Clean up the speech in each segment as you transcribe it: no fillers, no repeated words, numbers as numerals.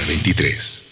23.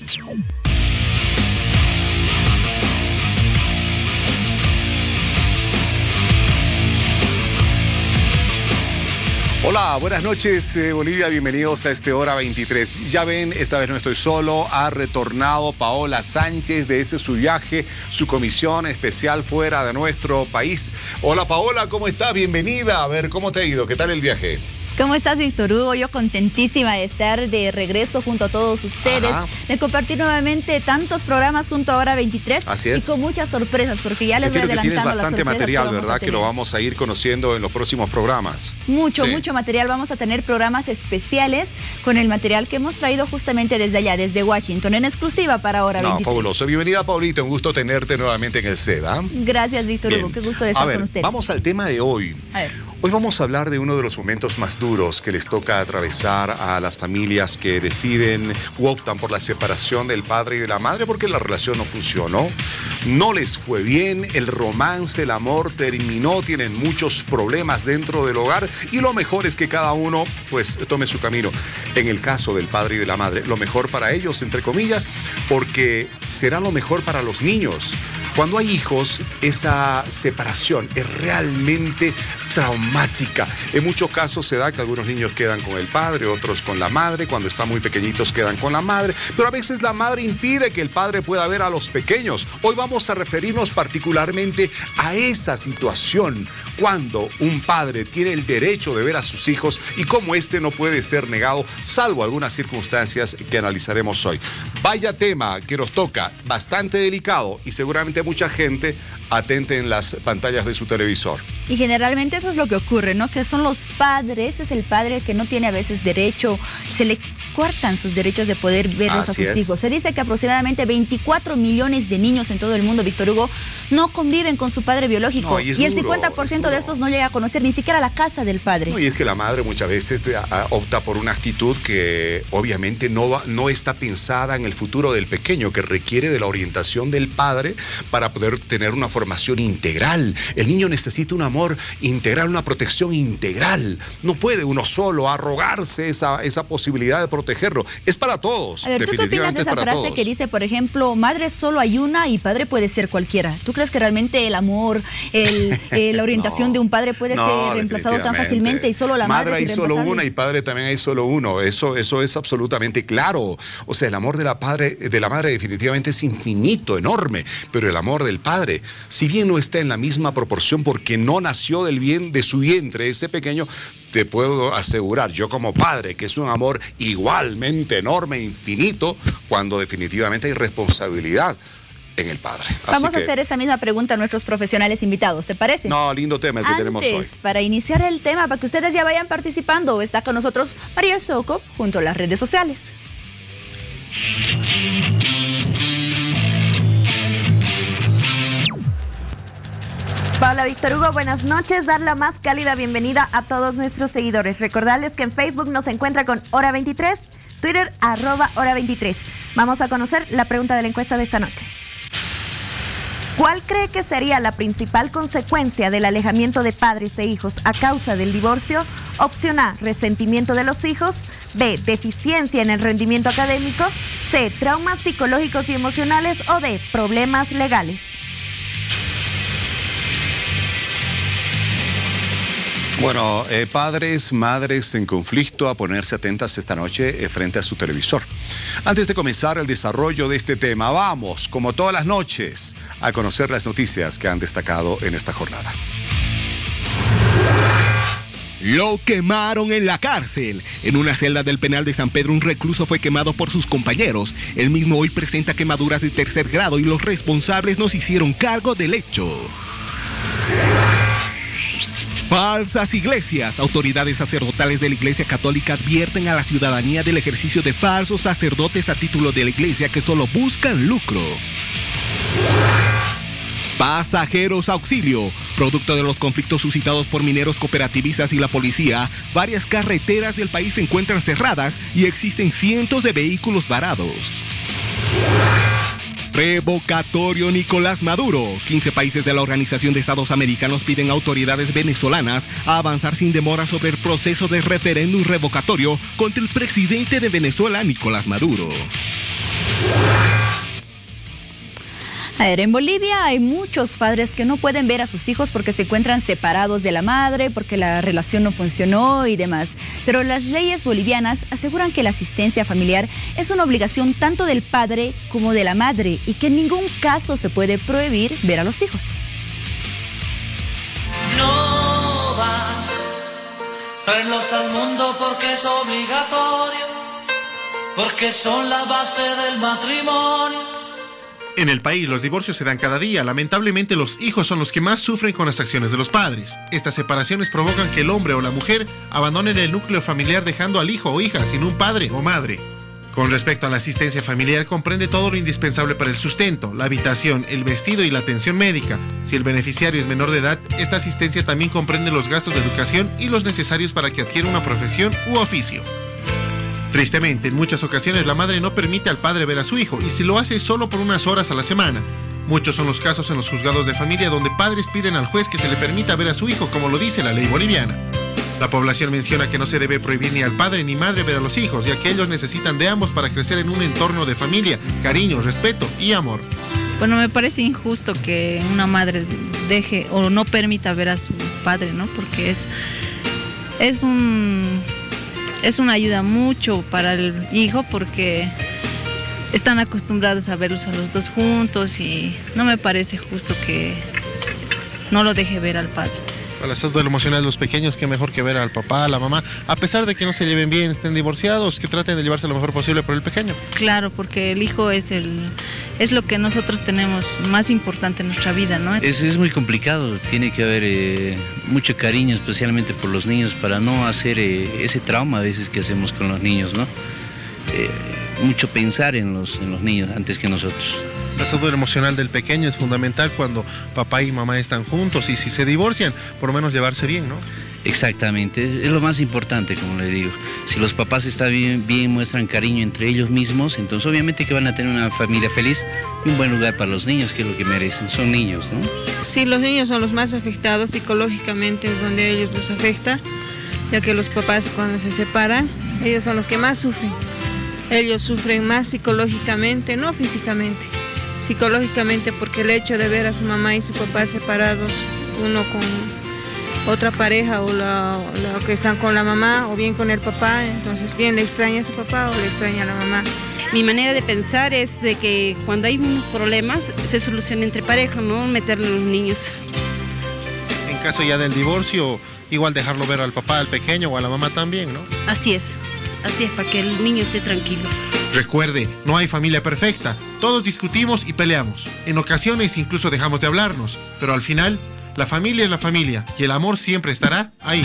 Hola, buenas noches Bolivia, bienvenidos a este Hora 23. Ya ven, esta vez no estoy solo, ha retornado Paola Sánchez de ese su viaje, su comisión especial fuera de nuestro país. Hola Paola, ¿cómo estás? Bienvenida, a ver, ¿cómo te ha ido? ¿Qué tal el viaje? ¿Cómo estás, Víctor Hugo? Yo contentísima de estar de regreso junto a todos ustedes, de compartir nuevamente tantos programas junto a Hora 23. Así es. Y con muchas sorpresas, porque ya les voy adelantando las sorpresas. Tienes bastante material, ¿verdad? Que lo vamos a ir conociendo en los próximos programas. Mucho material. Vamos a tener programas especiales con el material que hemos traído justamente desde allá, desde Washington, en exclusiva para Hora 23. Fabuloso. Bienvenida, Paulita. Un gusto tenerte nuevamente en el set, ¿ah? Gracias, Víctor Hugo. Qué gusto de estar con ustedes. Vamos al tema de hoy. A ver. Hoy vamos a hablar de uno de los momentos más duros que les toca atravesar a las familias que deciden u optan por la separación del padre y de la madre porque la relación no funcionó, no les fue bien, el romance, el amor terminó, tienen muchos problemas dentro del hogar y lo mejor es que cada uno pues tome su camino. En el caso del padre y de la madre, lo mejor para ellos, entre comillas, porque será lo mejor para los niños. Cuando hay hijos, esa separación es realmente traumática. En muchos casos se da que algunos niños quedan con el padre, otros con la madre. Cuando están muy pequeñitos quedan con la madre. Pero a veces la madre impide que el padre pueda ver a los pequeños. Hoy vamos a referirnos particularmente a esa situación. Cuando un padre tiene el derecho de ver a sus hijos y cómo este no puede ser negado, salvo algunas circunstancias que analizaremos hoy. Vaya tema que nos toca, bastante delicado y seguramente mucha gente atente en las pantallas de su televisor. Y generalmente eso es lo que ocurre, ¿no? Que son los padres, es el padre que no tiene a veces derecho, se le cortan sus derechos de poder verlos a sus hijos. Se dice que aproximadamente 24 millones de niños en todo el mundo, Víctor Hugo, no conviven con su padre biológico. Y el 50% de estos no llega a conocer ni siquiera la casa del padre. No, y es que la madre muchas veces opta por una actitud que obviamente no está pensada en el futuro del pequeño, que requiere de la orientación del padre para poder tener una formación integral. El niño necesita un amor integral, una protección integral. No puede uno solo arrogarse esa posibilidad de protegerlo. Es para todos. A ver, ¿tú qué opinas de esa frase que dice, por ejemplo, madre solo hay una y padre puede ser cualquiera? ¿Tú crees que realmente el amor, la orientación de un padre puede ser reemplazado tan fácilmente y solo la madre hay solo una y padre también hay solo uno? Eso es absolutamente claro. O sea, el amor de la madre definitivamente es infinito, enorme, pero el amor del padre, si bien no está en la misma proporción porque no nació de su vientre ese pequeño, te puedo asegurar, yo como padre, que es un amor igualmente enorme, infinito, cuando definitivamente hay responsabilidad en el padre. Vamos a hacer esa misma pregunta a nuestros profesionales invitados, ¿te parece? No, lindo tema el que tenemos hoy. Para iniciar el tema, para que ustedes ya vayan participando, está con nosotros María Soco junto a las redes sociales. Paola, Víctor Hugo, buenas noches. Dar la más cálida bienvenida a todos nuestros seguidores. Recordarles que en Facebook nos encuentra con Hora 23, Twitter @Hora 23. Vamos a conocer la pregunta de la encuesta de esta noche. ¿Cuál cree que sería la principal consecuencia del alejamiento de padres e hijos a causa del divorcio? Opción A, resentimiento de los hijos. B, deficiencia en el rendimiento académico. C, traumas psicológicos y emocionales. O D, problemas legales. Bueno, padres, madres en conflicto, a ponerse atentas esta noche frente a su televisor. Antes de comenzar el desarrollo de este tema, vamos, como todas las noches, a conocer las noticias que han destacado en esta jornada. Lo quemaron en la cárcel. En una celda del penal de San Pedro, un recluso fue quemado por sus compañeros. El mismo hoy presenta quemaduras de 3er grado y los responsables no se hicieron cargo del hecho. Falsas iglesias. Autoridades sacerdotales de la Iglesia Católica advierten a la ciudadanía del ejercicio de falsos sacerdotes a título de la Iglesia que solo buscan lucro. Pasajeros auxilio. Producto de los conflictos suscitados por mineros cooperativistas y la policía, varias carreteras del país se encuentran cerradas y existen cientos de vehículos varados. Revocatorio Nicolás Maduro. 15 países de la Organización de Estados Americanos piden a autoridades venezolanas a avanzar sin demora sobre el proceso de referéndum revocatorio contra el presidente de Venezuela, Nicolás Maduro. A ver, en Bolivia hay muchos padres que no pueden ver a sus hijos porque se encuentran separados de la madre, porque la relación no funcionó y demás. Pero las leyes bolivianas aseguran que la asistencia familiar es una obligación tanto del padre como de la madre y que en ningún caso se puede prohibir ver a los hijos. No vas, traerlos al mundo porque es obligatorio, porque son la base del matrimonio. En el país los divorcios se dan cada día. Lamentablemente los hijos son los que más sufren con las acciones de los padres. Estas separaciones provocan que el hombre o la mujer abandonen el núcleo familiar dejando al hijo o hija sin un padre o madre. Con respecto a la asistencia familiar, comprende todo lo indispensable para el sustento, la habitación, el vestido y la atención médica. Si el beneficiario es menor de edad, esta asistencia también comprende los gastos de educación y los necesarios para que adquiera una profesión u oficio. Tristemente, en muchas ocasiones la madre no permite al padre ver a su hijo y si lo hace solo por unas horas a la semana. Muchos son los casos en los juzgados de familia donde padres piden al juez que se le permita ver a su hijo, como lo dice la ley boliviana. La población menciona que no se debe prohibir ni al padre ni madre ver a los hijos, ya que ellos necesitan de ambos para crecer en un entorno de familia, cariño, respeto y amor. Bueno, me parece injusto que una madre deje o no permita ver a su padre, ¿no? Porque es una ayuda mucho para el hijo porque están acostumbrados a verlos a los dos juntos y no me parece justo que no lo deje ver al padre. Para la salud emocional de los pequeños, qué mejor que ver al papá, a la mamá, a pesar de que no se lleven bien, estén divorciados, que traten de llevarse lo mejor posible por el pequeño. Claro, porque el hijo es lo que nosotros tenemos más importante en nuestra vida, ¿no? Es muy complicado, tiene que haber mucho cariño, especialmente por los niños, para no hacer ese trauma a veces que hacemos con los niños, ¿no? Mucho pensar en los niños antes que nosotros. La salud emocional del pequeño es fundamental cuando papá y mamá están juntos y si se divorcian, por lo menos llevarse bien, ¿no? Exactamente, es lo más importante, como le digo. Si los papás están bien, muestran cariño entre ellos mismos, entonces obviamente que van a tener una familia feliz y un buen lugar para los niños, que es lo que merecen. Son niños, ¿no? Sí, los niños son los más afectados psicológicamente, es donde a ellos les afecta, ya que los papás cuando se separan, ellos son los que más sufren. Ellos sufren más psicológicamente, no físicamente. Psicológicamente porque el hecho de ver a su mamá y su papá separados, uno con otra pareja o la que están con la mamá o bien con el papá, entonces bien le extraña a su papá o le extraña a la mamá. Mi manera de pensar es de que cuando hay problemas se soluciona entre pareja, no meterle a los niños. En caso ya del divorcio, igual dejarlo ver al papá, al pequeño o a la mamá también, ¿no? Así es, para que el niño esté tranquilo. Recuerde, no hay familia perfecta. Todos discutimos y peleamos. En ocasiones incluso dejamos de hablarnos. Pero al final, la familia es la familia y el amor siempre estará ahí.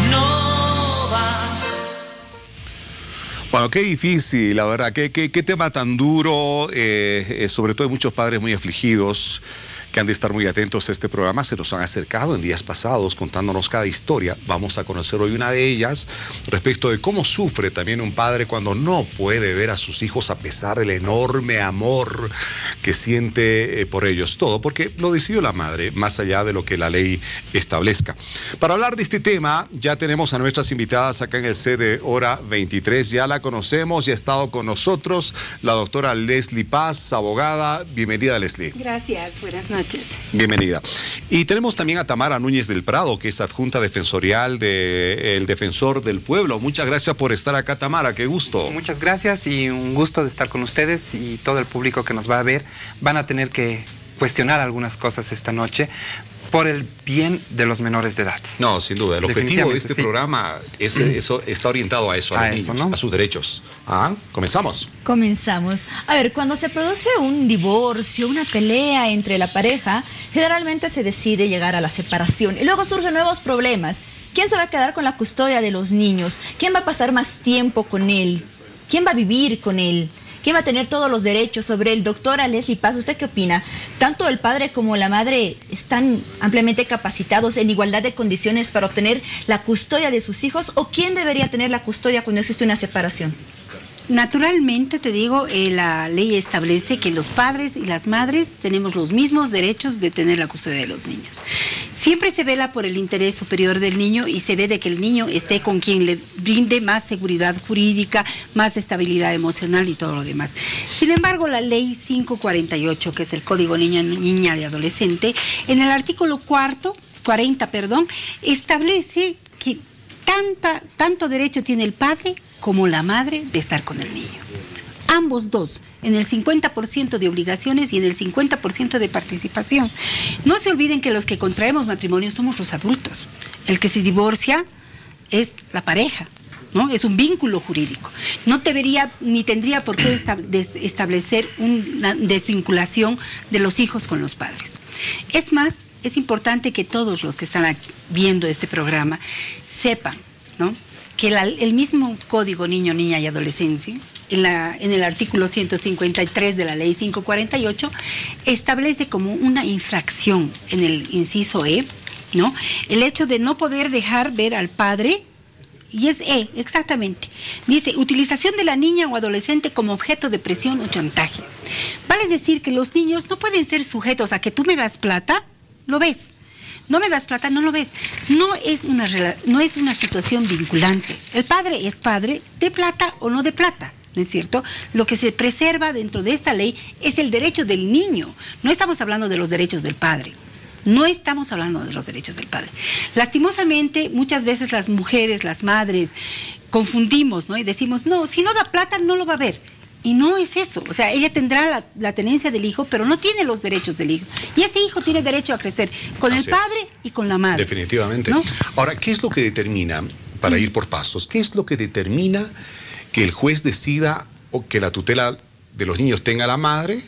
No vas. Bueno, qué difícil, la verdad. Qué tema tan duro. Sobre todo hay muchos padres muy afligidos que han de estar muy atentos a este programa. Se nos han acercado en días pasados contándonos cada historia. Vamos a conocer hoy una de ellas respecto de cómo sufre también un padre cuando no puede ver a sus hijos a pesar del enorme amor que siente por ellos. Todo porque lo decidió la madre, más allá de lo que la ley establezca. Para hablar de este tema, ya tenemos a nuestras invitadas acá en el set de Hora 23. Ya la conocemos y ha estado con nosotros la doctora Leslie Paz, abogada. Bienvenida, Leslie. Gracias, buenas noches. Bienvenida. Y tenemos también a Tamara Núñez del Prado, que es adjunta defensorial del Defensor del Pueblo. Muchas gracias por estar acá, Tamara, qué gusto. Muchas gracias y un gusto de estar con ustedes y todo el público que nos va a ver. Van a tener que cuestionar algunas cosas esta noche por el bien de los menores de edad. No, sin duda. El objetivo de este programa es eso, está orientado a eso, a los niños, ¿no? A sus derechos. ¿Comenzamos? Comenzamos. A ver, cuando se produce un divorcio, una pelea entre la pareja, generalmente se decide llegar a la separación y luego surgen nuevos problemas. ¿Quién se va a quedar con la custodia de los niños? ¿Quién va a pasar más tiempo con él? ¿Quién va a vivir con él? ¿Quién va a tener todos los derechos sobre él? Doctora Leslie Paz, ¿usted qué opina? ¿Tanto el padre como la madre están ampliamente capacitados en igualdad de condiciones para obtener la custodia de sus hijos? ¿O quién debería tener la custodia cuando existe una separación? Naturalmente, te digo, la ley establece que los padres y las madres tenemos los mismos derechos de tener la custodia de los niños. Siempre se vela por el interés superior del niño y se ve de que el niño esté con quien le brinde más seguridad jurídica, más estabilidad emocional y todo lo demás. Sin embargo, la ley 548, que es el Código Niña y Adolescente, en el artículo 40, establece que tanto derecho tiene el padre como la madre de estar con el niño. Ambos dos, en el 50% de obligaciones y en el 50% de participación. No se olviden que los que contraemos matrimonio somos los adultos. El que se divorcia es la pareja, ¿no? Es un vínculo jurídico. No debería ni tendría por qué establecer una desvinculación de los hijos con los padres. Es más, es importante que todos los que están viendo este programa sepan, ¿no?, que el mismo Código Niño, Niña y Adolescencia, en el artículo 153 de la Ley 548, establece como una infracción en el inciso E, ¿no?, el hecho de no poder dejar ver al padre, y es E, exactamente. Dice, utilización de la niña o adolescente como objeto de presión o chantaje. Vale decir que los niños no pueden ser sujetos a que tú me das plata, lo ves. No me das plata, no lo ves. No es una situación vinculante. El padre es padre de plata o no de plata, ¿no es cierto? Lo que se preserva dentro de esta ley es el derecho del niño. No estamos hablando de los derechos del padre. No estamos hablando de los derechos del padre. Lastimosamente, muchas veces las mujeres, las madres, confundimos, ¿no? Y decimos, no, si no da plata, no lo va a ver. Y no es eso, o sea, ella tendrá la tenencia del hijo, pero no tiene los derechos del hijo. Y ese hijo tiene derecho a crecer con el padre y con la madre. Definitivamente. ¿No? Ahora, ¿qué es lo que determina, para ir por pasos, qué es lo que determina que el juez decida o que la tutela de los niños tenga la madre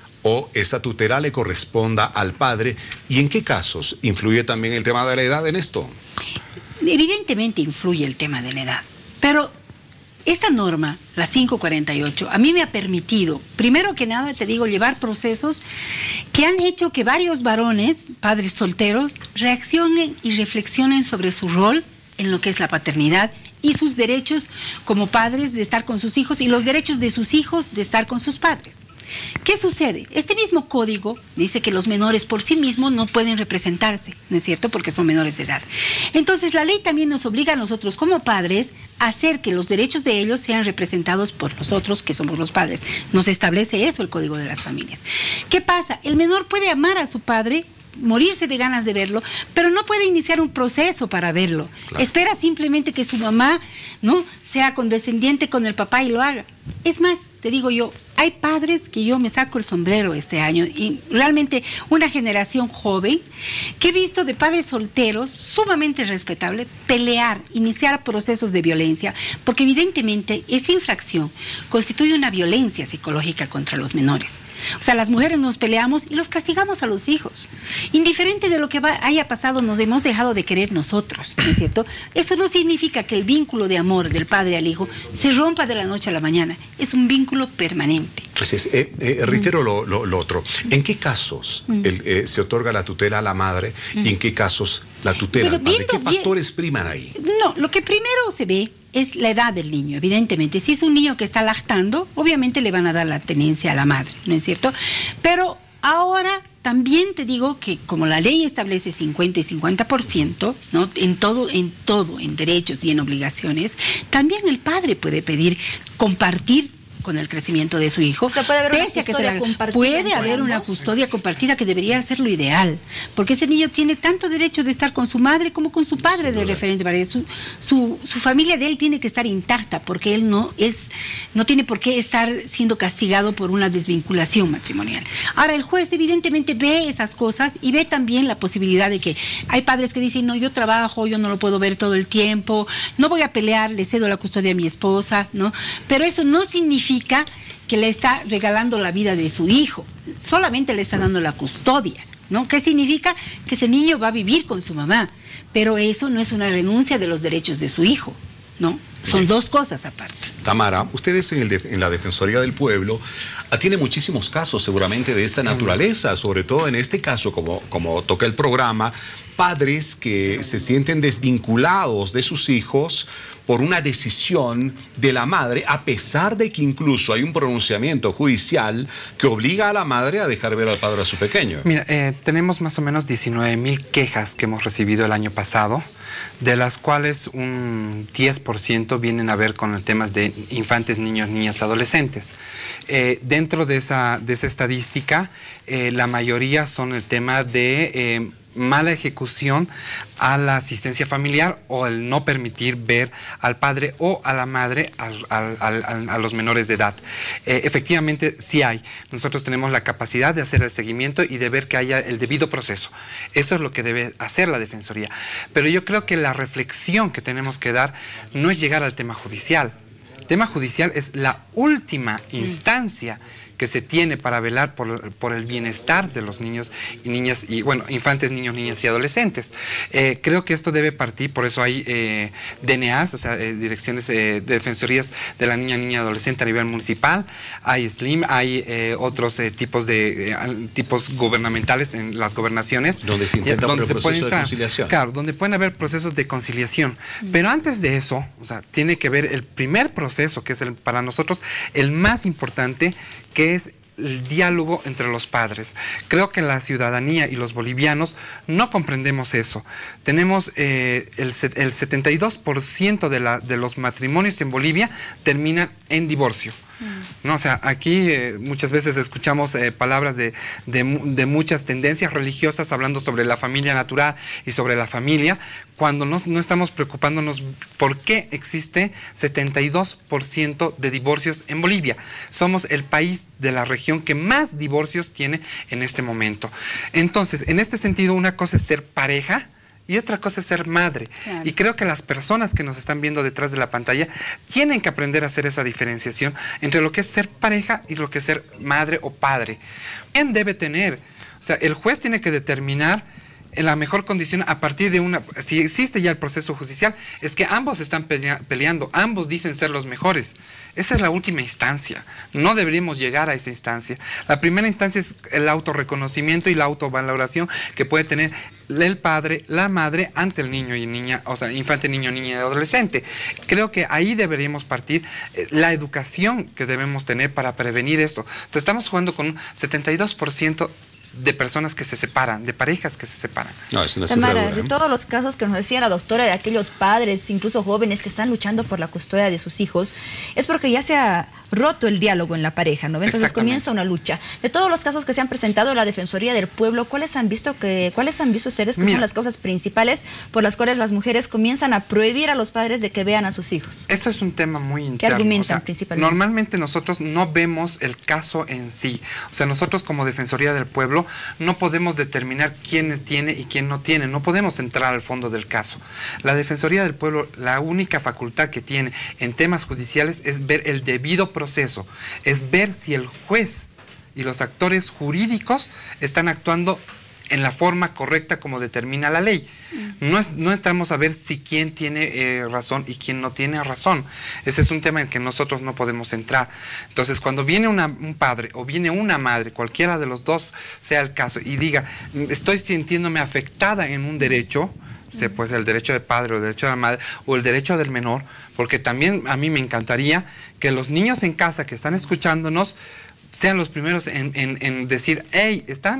o esa tutela le corresponda al padre? ¿Y en qué casos influye también el tema de la edad en esto? Evidentemente influye el tema de la edad, pero esta norma, la 548, a mí me ha permitido, primero que nada, te digo, llevar procesos que han hecho que varios varones, padres solteros, reaccionen y reflexionen sobre su rol en lo que es la paternidad y sus derechos como padres de estar con sus hijos y los derechos de sus hijos de estar con sus padres. ¿Qué sucede? Este mismo código dice que los menores por sí mismos no pueden representarse, ¿no es cierto?, porque son menores de edad. Entonces la ley también nos obliga a nosotros como padres a hacer que los derechos de ellos sean representados por nosotros, que somos los padres. Nos establece eso el Código de las Familias. ¿Qué pasa? El menor puede amar a su padre, morirse de ganas de verlo, pero no puede iniciar un proceso para verlo. Claro. Espera simplemente que su mamá, ¿no?, sea condescendiente con el papá y lo haga. Es más, te digo yo, hay padres que yo me saco el sombrero este año y realmente una generación joven que he visto de padres solteros sumamente respetable pelear, iniciar procesos de violencia, porque evidentemente esta infracción constituye una violencia psicológica contra los menores. O sea, las mujeres nos peleamos y los castigamos a los hijos. Indiferente de lo que haya pasado, nos hemos dejado de querer nosotros, ¿no es cierto? Eso no significa que el vínculo de amor del padre al hijo se rompa de la noche a la mañana. Es un vínculo permanente. Así es. Reitero lo otro. ¿En qué casos se otorga la tutela a la madre y en qué casos la tutela al padre? ¿Qué factores priman ahí? No, lo que primero se ve es la edad del niño, evidentemente. Si es un niño que está lactando, obviamente le van a dar la tenencia a la madre, ¿no es cierto? Pero ahora también te digo que como la ley establece 50 y 50%, ¿no?, en todo, en derechos y en obligaciones, también el padre puede pedir compartir con el crecimiento de su hijo. O sea, puede haber una custodia compartida. Puede haber una custodia compartida, que debería ser lo ideal, porque ese niño tiene tanto derecho de estar con su madre como con su padre de referente. Su familia de él tiene que estar intacta, porque él no tiene por qué estar siendo castigado por una desvinculación matrimonial. Ahora, el juez evidentemente ve esas cosas y ve también la posibilidad de que hay padres que dicen, no, yo trabajo, yo no lo puedo ver todo el tiempo, no voy a pelear, le cedo la custodia a mi esposa, ¿no? Pero eso no significa que le está regalando la vida de su hijo, solamente le está dando la custodia, ¿no? ¿Qué significa? Que ese niño va a vivir con su mamá, pero eso no es una renuncia de los derechos de su hijo, ¿no? O Son dos cosas aparte. Tamara, ustedes en la Defensoría del Pueblo tienen muchísimos casos seguramente de esta naturaleza, sobre todo en este caso, como toca el programa, padres que se sienten desvinculados de sus hijos por una decisión de la madre, a pesar de que incluso hay un pronunciamiento judicial que obliga a la madre a dejar ver al padre a su pequeño. Mira, tenemos más o menos 19,000 quejas que hemos recibido el año pasado, de las cuales un 10% vienen a ver con el tema de infantes, niños, niñas, adolescentes. Dentro de esa estadística, la mayoría son el tema de mala ejecución a la asistencia familiar o el no permitir ver al padre o a la madre a los menores de edad. Efectivamente, sí hay. Nosotros tenemos la capacidad de hacer el seguimiento y de ver que haya el debido proceso. Eso es lo que debe hacer la Defensoría. Pero yo creo que la reflexión que tenemos que dar no es llegar al tema judicial. El tema judicial es la última instancia que se tiene para velar por el bienestar de los niños y niñas, y bueno, infantes, niños, niñas y adolescentes. Creo que esto debe partir, por eso hay DNAs, o sea, direcciones de defensorías de la niña y adolescente a nivel municipal, hay SLIM, hay otros tipos gubernamentales en las gobernaciones. Donde se intenta por el proceso de conciliación. Claro, donde pueden haber procesos de conciliación. Pero antes de eso, o sea, tiene que ver el primer proceso, que es para nosotros el más importante, que es el diálogo entre los padres. Creo que la ciudadanía y los bolivianos no comprendemos eso. Tenemos el 72% de los matrimonios en Bolivia terminan en divorcio. No, o sea, aquí muchas veces escuchamos palabras de muchas tendencias religiosas hablando sobre la familia natural y sobre la familia, cuando no estamos preocupándonos por qué existe 72% de divorcios en Bolivia. Somos el país de la región que más divorcios tiene en este momento. Entonces, en este sentido, una cosa es ser pareja y otra cosa es ser madre. Claro. Y creo que las personas que nos están viendo detrás de la pantalla tienen que aprender a hacer esa diferenciación entre lo que es ser pareja y lo que es ser madre o padre. ¿Quién debe tener? O sea, el juez tiene que determinar en la mejor condición a partir de si existe ya el proceso judicial, es que ambos están peleando, ambos dicen ser los mejores. Esa es la última instancia, no deberíamos llegar a esa instancia. La primera instancia es el autorreconocimiento y la autovaloración que puede tener el padre, la madre ante el niño y niña, o sea, infante, niño, niña y adolescente. Creo que ahí deberíamos partir la educación que debemos tener para prevenir esto. O sea, estamos jugando con un 72% de personas que se separan, de parejas que se separan. No, es una Tamara, de todos los casos que nos decía la doctora, de aquellos padres, incluso jóvenes que están luchando por la custodia de sus hijos, es porque ya se ha roto el diálogo en la pareja, ¿no? Entonces comienza una lucha. De todos los casos que se han presentado en la Defensoría del Pueblo, ¿cuáles han visto ustedes que son las causas principales por las cuales las mujeres comienzan a prohibir a los padres de que vean a sus hijos? Esto es un tema muy interno. ¿Qué argumentan principalmente? Normalmente nosotros no vemos el caso en sí. O sea, nosotros como Defensoría del Pueblo no podemos determinar quién tiene y quién no tiene. No podemos entrar al fondo del caso. La Defensoría del Pueblo, la única facultad que tiene en temas judiciales es ver el debido proceso, es ver si el juez y los actores jurídicos están actuando en la forma correcta como determina la ley. No entramos a ver si quién tiene razón y quién no tiene razón. Ese es un tema en que nosotros no podemos entrar. Entonces, cuando viene un padre o viene una madre, cualquiera de los dos sea el caso, y diga, estoy sintiéndome afectada en un derecho, pues el derecho de padre o el derecho de la madre o el derecho del menor, porque también a mí me encantaría que los niños en casa que están escuchándonos sean los primeros en decir, hey,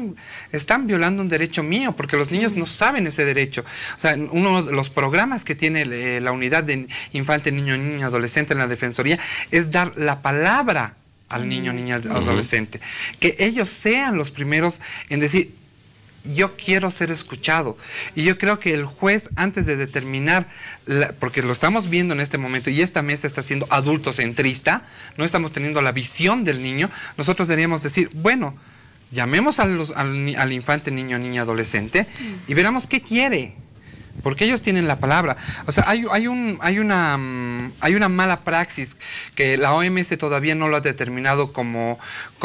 están violando un derecho mío, porque los niños no saben ese derecho. O sea, uno de los programas que tiene la unidad de infante, niño, niña, adolescente en la Defensoría es dar la palabra al niño, niña, adolescente. Que ellos sean los primeros en decir, yo quiero ser escuchado. Y yo creo que el juez, antes de determinar, porque lo estamos viendo en este momento, y esta mesa está siendo adultocentrista, no estamos teniendo la visión del niño, nosotros deberíamos decir, bueno, llamemos al infante, niño, niña, adolescente, y veremos qué quiere. Porque ellos tienen la palabra. O sea, hay una mala praxis que la OMS todavía no lo ha determinado como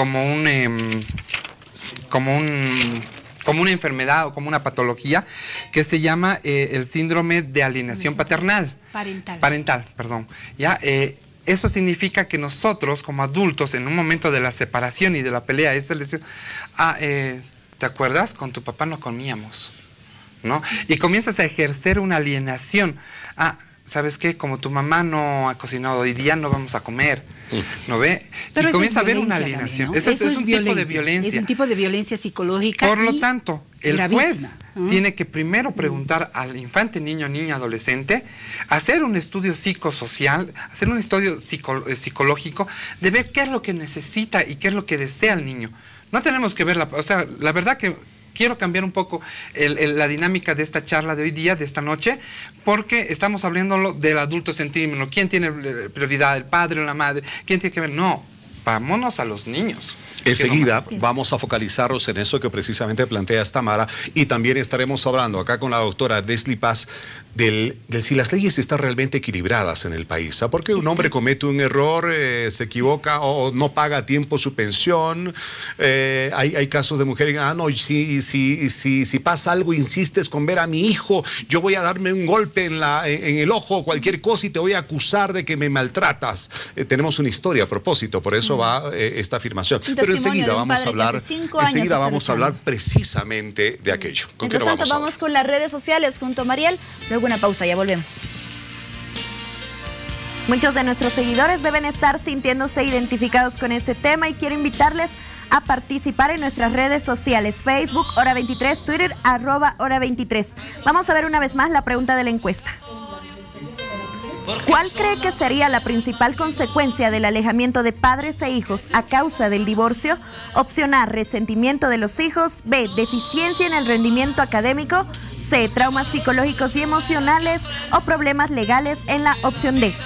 una enfermedad o como una patología, que se llama el síndrome de alienación paternal. Parental, perdón. ¿Ya? Eso significa que nosotros, como adultos, en un momento de la separación y de la pelea, es decir, ¿te acuerdas? Con tu papá no comíamos, ¿no? Y comienzas a ejercer una alienación. ¿Sabes qué? Como tu mamá no ha cocinado hoy día, no vamos a comer, ¿no ve? Pero y comienza a haber una también, alienación. ¿no? Eso es un tipo de violencia. Es un tipo de violencia psicológica. Por lo tanto, el juez gravísima. tiene que primero preguntar al infante, niño, niña, adolescente, hacer un estudio psicosocial, hacer un estudio psicológico, de ver qué es lo que necesita y qué es lo que desea el niño. No tenemos que ver, la verdad que quiero cambiar un poco la dinámica de esta charla de hoy día, de esta noche, porque estamos hablando del adultocentrismo. ¿Quién tiene prioridad? ¿El padre o la madre? ¿Quién tiene que ver? No, vámonos a los niños. Enseguida vamos a focalizarnos en eso que precisamente plantea Tamara, y también estaremos hablando acá con la doctora Desli Paz de si las leyes están realmente equilibradas en el país. ¿Sabe? Porque un hombre comete un error, se equivoca o no paga a tiempo su pensión. Hay casos de mujeres, no, si pasa algo, insistes con ver a mi hijo, yo voy a darme un golpe en el ojo o cualquier cosa y te voy a acusar de que me maltratas. Tenemos una historia a propósito, por eso va esta afirmación. Pero enseguida vamos a hablar precisamente de aquello. Mientras tanto, vamos con las redes sociales junto a Mariel. Luego una pausa, ya volvemos. Muchos de nuestros seguidores deben estar sintiéndose identificados con este tema y quiero invitarles a participar en nuestras redes sociales, Facebook, Hora 23, Twitter, @Hora 23. Vamos a ver una vez más la pregunta de la encuesta. ¿Cuál cree que sería la principal consecuencia del alejamiento de padres e hijos a causa del divorcio? Opción A, resentimiento de los hijos. B, deficiencia en el rendimiento académico. C, traumas psicológicos y emocionales. O problemas legales en la opción D.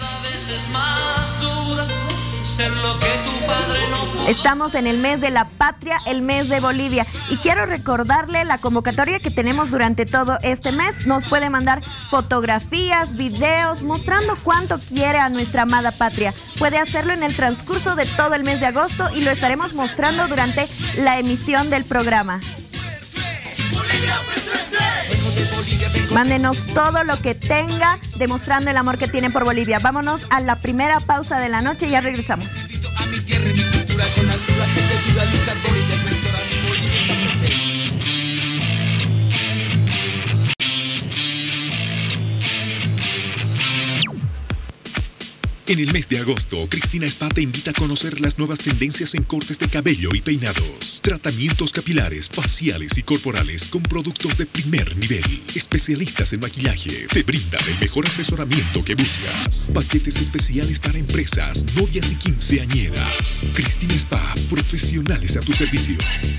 Estamos en el mes de la patria, el mes de Bolivia, y quiero recordarle la convocatoria que tenemos durante todo este mes. Nos puede mandar fotografías, videos, mostrando cuánto quiere a nuestra amada patria. Puede hacerlo en el transcurso de todo el mes de agosto y lo estaremos mostrando durante la emisión del programa. Mándenos todo lo que tenga demostrando el amor que tienen por Bolivia. Vámonos a la primera pausa de la noche y ya regresamos. En el mes de agosto, Cristina Spa te invita a conocer las nuevas tendencias en cortes de cabello y peinados. Tratamientos capilares, faciales y corporales con productos de primer nivel. Especialistas en maquillaje te brindan el mejor asesoramiento que buscas. Paquetes especiales para empresas, novias y quinceañeras. Cristina Spa, profesionales a tu servicio.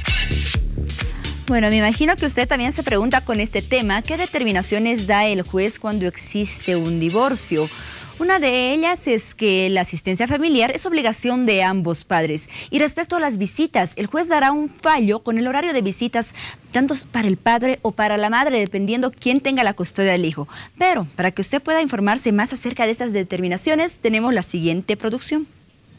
Bueno, me imagino que usted también se pregunta con este tema, ¿qué determinaciones da el juez cuando existe un divorcio? Una de ellas es que la asistencia familiar es obligación de ambos padres. Y respecto a las visitas, el juez dará un fallo con el horario de visitas, tanto para el padre o para la madre, dependiendo quién tenga la custodia del hijo. Pero para que usted pueda informarse más acerca de estas determinaciones, tenemos la siguiente producción.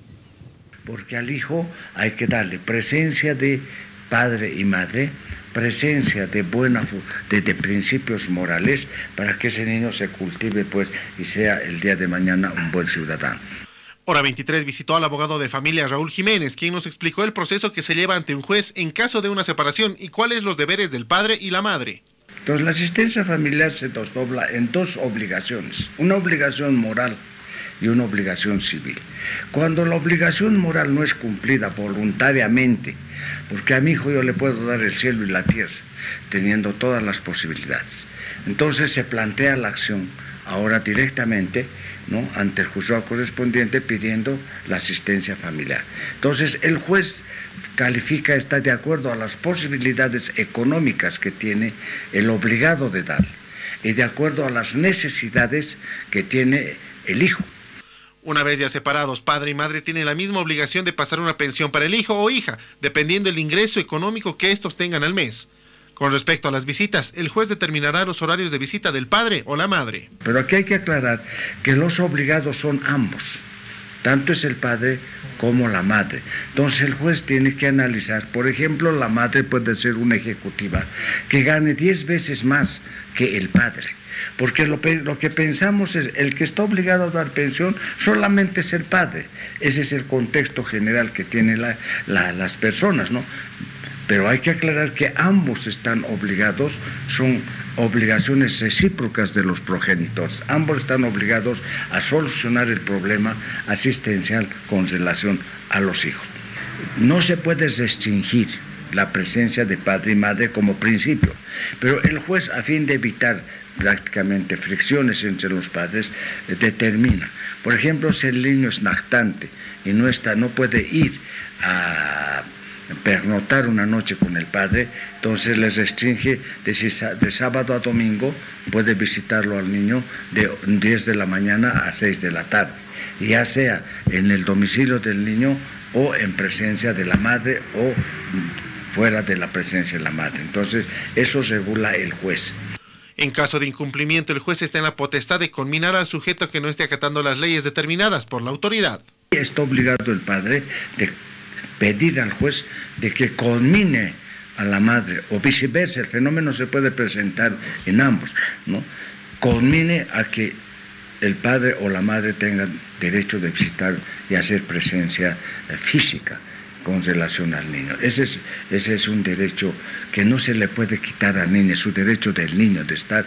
Porque al hijo hay que darle presencia de padre y madre, presencia de de principios morales para que ese niño se cultive pues y sea el día de mañana un buen ciudadano. Hora 23 visitó al abogado de familia Raúl Jiménez, quien nos explicó el proceso que se lleva ante un juez en caso de una separación y cuáles los deberes del padre y la madre. Entonces la asistencia familiar se desdobla en dos obligaciones, una obligación moral y una obligación civil. Cuando la obligación moral no es cumplida voluntariamente, porque a mi hijo yo le puedo dar el cielo y la tierra, teniendo todas las posibilidades. Entonces se plantea la acción ahora directamente, ¿no?, ante el juzgado correspondiente pidiendo la asistencia familiar. Entonces el juez califica, está de acuerdo a las posibilidades económicas que tiene el obligado de dar y de acuerdo a las necesidades que tiene el hijo. Una vez ya separados, padre y madre tienen la misma obligación de pasar una pensión para el hijo o hija, dependiendo del ingreso económico que estos tengan al mes. Con respecto a las visitas, el juez determinará los horarios de visita del padre o la madre. Pero aquí hay que aclarar que los obligados son ambos, tanto es el padre como la madre. Entonces el juez tiene que analizar, por ejemplo, la madre puede ser una ejecutiva que gane 10 veces más que el padre. porque lo que pensamos es el que está obligado a dar pensión solamente es el padre. Ese es el contexto general que tienen las personas, ¿no? Pero hay que aclarar que ambos están obligados, son obligaciones recíprocas de los progenitores. Ambos están obligados a solucionar el problema asistencial con relación a los hijos. No se puede restringir la presencia de padre y madre como principio, pero el juez, a fin de evitar prácticamente fricciones entre los padres, determina. Por ejemplo, si el niño es lactante y no puede ir a pernoctar una noche con el padre, entonces les restringe de sábado a domingo, puede visitarlo al niño de 10 de la mañana a 6 de la tarde, ya sea en el domicilio del niño o en presencia de la madre o fuera de la presencia de la madre. Entonces, eso regula el juez. En caso de incumplimiento, el juez está en la potestad de conminar al sujeto que no esté acatando las leyes determinadas por la autoridad. Está obligado el padre de pedir al juez de que conmine a la madre, o viceversa, el fenómeno se puede presentar en ambos, ¿no? Conmine a que el padre o la madre tengan derecho de visitar y hacer presencia física con relación al niño. Ese es un derecho que no se le puede quitar al niño, es su derecho del niño de estar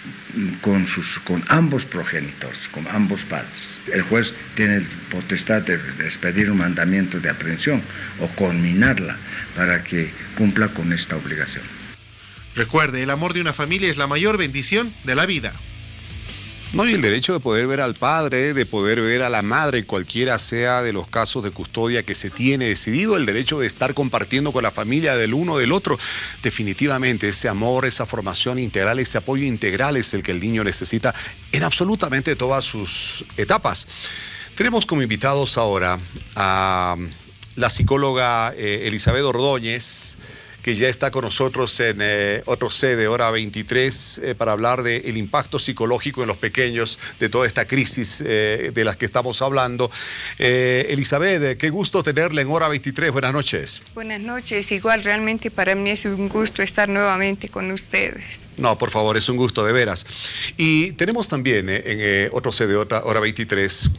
con ambos progenitores, con ambos padres. El juez tiene potestad de expedir un mandamiento de aprehensión o conminarla para que cumpla con esta obligación. Recuerde, el amor de una familia es la mayor bendición de la vida. No, y el derecho de poder ver al padre, de poder ver a la madre, cualquiera sea de los casos de custodia que se tiene decidido, el derecho de estar compartiendo con la familia del uno del otro. Definitivamente ese amor, esa formación integral, ese apoyo integral es el que el niño necesita en absolutamente todas sus etapas. Tenemos como invitados ahora a la psicóloga Elizabeth Ordóñez, que ya está con nosotros en otro sede, hora 23, para hablar del impacto psicológico en los pequeños de toda esta crisis de las que estamos hablando. Elizabeth, qué gusto tenerla en hora 23. Buenas noches. Buenas noches. Igual, realmente para mí es un gusto estar nuevamente con ustedes. No, por favor, es un gusto, de veras. Y tenemos también en otro sede, hora 23,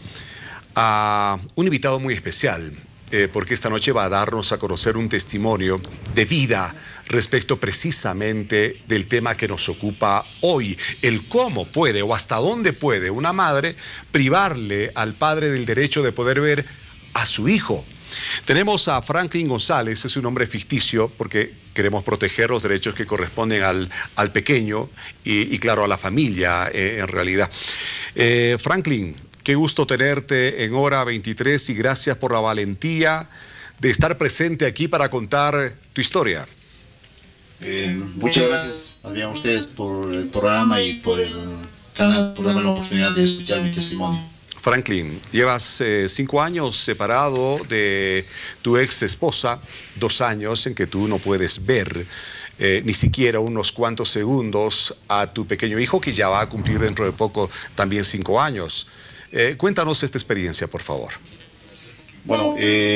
a un invitado muy especial. Porque esta noche va a darnos a conocer un testimonio de vida respecto precisamente del tema que nos ocupa hoy, el cómo puede o hasta dónde puede una madre privarle al padre del derecho de poder ver a su hijo. Tenemos a Franklin González, es un nombre ficticio porque queremos proteger los derechos que corresponden al pequeño y claro, a la familia en realidad. Franklin, qué gusto tenerte en hora 23 y gracias por la valentía de estar presente aquí para contar tu historia. Muchas gracias a ustedes por el programa y por el canal, por darme la oportunidad de escuchar mi testimonio. Franklin, llevas 5 años separado de tu ex esposa, 2 años en que tú no puedes ver ni siquiera unos cuantos segundos a tu pequeño hijo, que ya va a cumplir dentro de poco también 5 años. Cuéntanos esta experiencia, por favor. Bueno,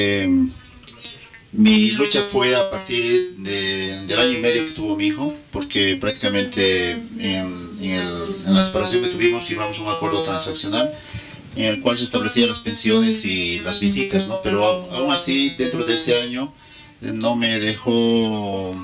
mi lucha fue a partir del año y medio que tuvo mi hijo, porque prácticamente en la separación que tuvimos firmamos un acuerdo transaccional en el cual se establecían las pensiones y las visitas, ¿no? Pero aún así, dentro de ese año, no me dejó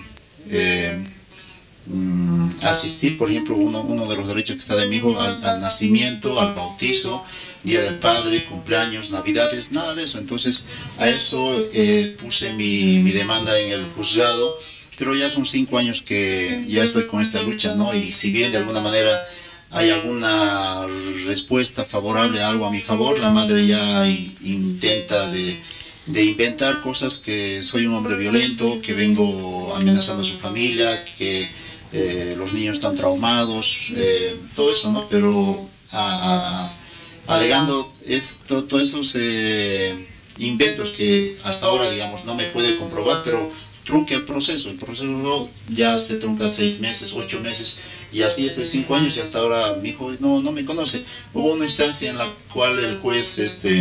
asistir, por ejemplo, uno de los derechos que está de mi hijo al nacimiento, al bautizo, Día del Padre, cumpleaños, Navidades, nada de eso. Entonces a eso puse mi demanda en el juzgado, pero ya son 5 años que ya estoy con esta lucha, ¿no? Y si bien de alguna manera hay alguna respuesta favorable, algo a mi favor, la madre ya intenta de inventar cosas, que soy un hombre violento, que vengo amenazando a su familia, que los niños están traumados, todo eso, ¿no? Pero alegando todos estos inventos que hasta ahora, digamos, no me puede comprobar, pero trunca el proceso ya se trunca 6 meses, 8 meses, y así estoy 5 años y hasta ahora mi hijo no me conoce. Hubo una instancia en la cual el juez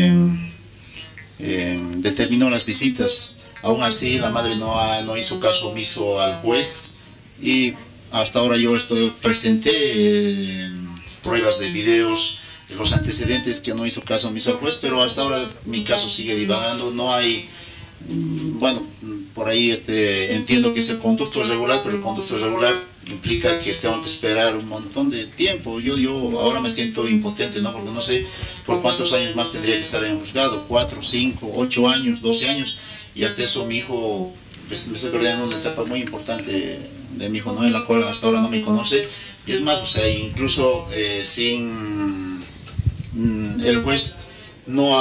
determinó las visitas, aún así la madre no hizo caso omiso al juez, y hasta ahora yo presenté pruebas de videos, los antecedentes que no hizo caso omiso al juez, pero hasta ahora mi caso sigue divagando, no hay, bueno, por ahí entiendo que es el conducto regular, pero el conducto regular implica que tengo que esperar un montón de tiempo. Yo ahora me siento impotente, ¿no? Porque no sé por cuántos años más tendría que estar en el juzgado, 4, 5, 8 años, 12 años, y hasta eso mi hijo, pues, me estoy perdiendo una etapa muy importante de mi hijo, ¿no? En la cual hasta ahora no me conoce, y es más, o sea, incluso sin el juez no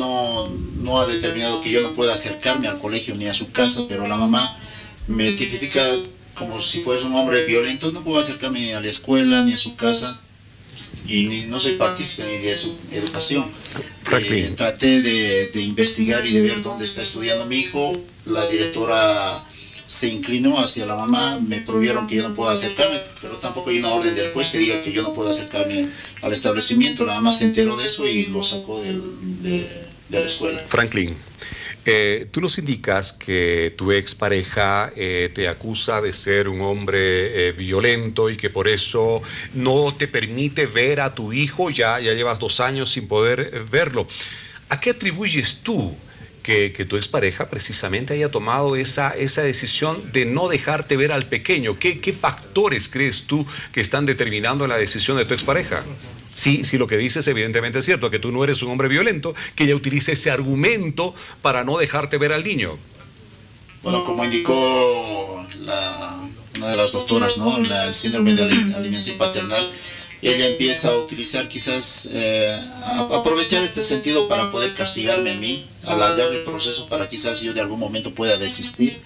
ha determinado que yo no pueda acercarme al colegio ni a su casa, pero la mamá me tipifica como si fuese un hombre violento. No puedo acercarme ni a la escuela ni a su casa, y no soy partícipe ni de su educación. Traté de investigar y de ver dónde está estudiando mi hijo. La directora se inclinó hacia la mamá, me prohibieron que yo no pueda acercarme, pero tampoco hay una orden del juez que diga que yo no puedo acercarme al establecimiento. La mamá se enteró de eso y lo sacó de la escuela. Franklin, tú nos indicas que tu expareja te acusa de ser un hombre violento y que por eso no te permite ver a tu hijo. Ya llevas 2 años sin poder verlo. ¿A qué atribuyes tú que tu expareja precisamente haya tomado esa decisión de no dejarte ver al pequeño? ¿Qué factores crees tú que están determinando la decisión de tu expareja? Sí, lo que dices evidentemente es cierto, que tú no eres un hombre violento, que ella utilice ese argumento para no dejarte ver al niño. Bueno, como indicó una de las doctoras, ¿no? El síndrome de alienación paternal, ella empieza a utilizar quizás, aprovechar este sentido para poder castigarme a mí, alargar el proceso para quizás yo de algún momento pueda desistir.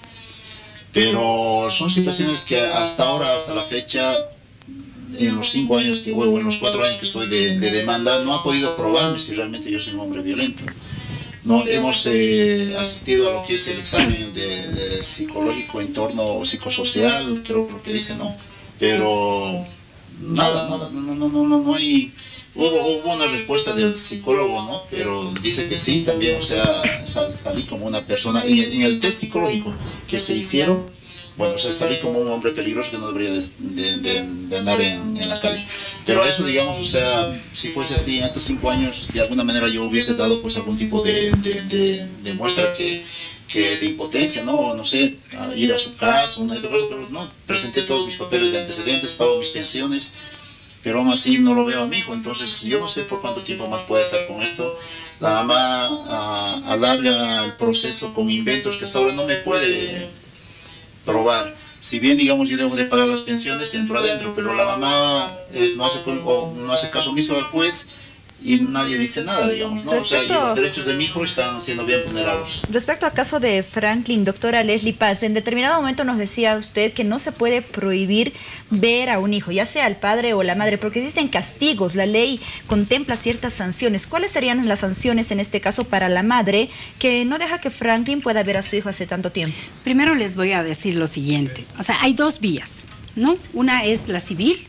Pero son situaciones que hasta ahora, hasta la fecha, en los 5 años que en los 4 años que estoy de demanda, no ha podido probarme si realmente yo soy un hombre violento. No hemos asistido a lo que es el examen de psicológico, entorno psicosocial, creo que dice, ¿no? Pero nada, no hay. Hubo una respuesta del psicólogo, ¿no? Pero dice que sí, también, o sea, salí como una persona. En el test psicológico que se hicieron, bueno, o sea, salí como un hombre peligroso que no debería de andar en la calle. Pero eso, digamos, o sea, si fuese así en estos 5 años, de alguna manera yo hubiese dado pues algún tipo de muestra de impotencia, ¿no? No sé, a ir a su casa, una de otras cosas, pero no, presenté todos mis papeles de antecedentes, pago mis pensiones, pero aún así no lo veo a mi hijo. Entonces yo no sé por cuánto tiempo más puede estar con esto. La mamá alarga el proceso con inventos que hasta ahora no me puede probar. Si bien, digamos, yo debo de pagar las pensiones, entro adentro, pero la mamá no hace caso omiso al juez y nadie dice nada, digamos, ¿no? O sea, y los derechos de mi hijo están siendo bien vulnerados. Respecto al caso de Franklin, doctora Leslie Paz, en determinado momento nos decía usted que no se puede prohibir ver a un hijo, ya sea el padre o la madre, porque existen castigos, la ley contempla ciertas sanciones. ¿Cuáles serían las sanciones en este caso para la madre que no deja que Franklin pueda ver a su hijo hace tanto tiempo? Primero les voy a decir lo siguiente, o sea, hay 2 vías, ¿no? Una es la civil